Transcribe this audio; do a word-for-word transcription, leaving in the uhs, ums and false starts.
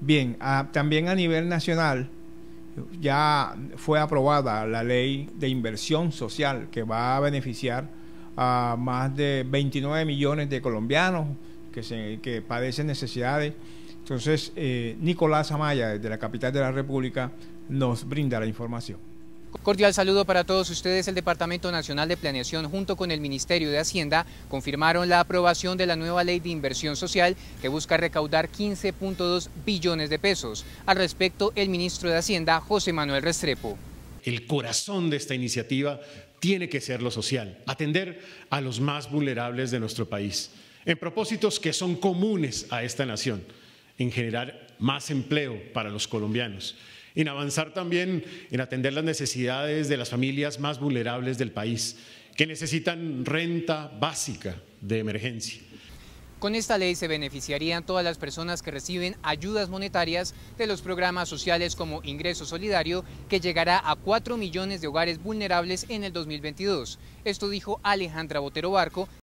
Bien, a, también a nivel nacional ya fue aprobada la ley de inversión social que va a beneficiar a más de veintinueve millones de colombianos que, se, que padecen necesidades. Entonces, eh, Nicolás Amaya, desde la capital de la República, nos brinda la información. Cordial saludo para todos ustedes. El Departamento Nacional de Planeación junto con el Ministerio de Hacienda confirmaron la aprobación de la nueva ley de inversión social que busca recaudar quince punto dos billones de pesos. Al respecto, el ministro de Hacienda, José Manuel Restrepo. El corazón de esta iniciativa tiene que ser lo social, atender a los más vulnerables de nuestro país, en propósitos que son comunes a esta nación, en generar más empleo para los colombianos, en avanzar también en atender las necesidades de las familias más vulnerables del país, que necesitan renta básica de emergencia. Con esta ley se beneficiarían todas las personas que reciben ayudas monetarias de los programas sociales como Ingreso Solidario, que llegará a cuatro millones de hogares vulnerables en el dos mil veintidós. Esto dijo Alejandra Botero Barco,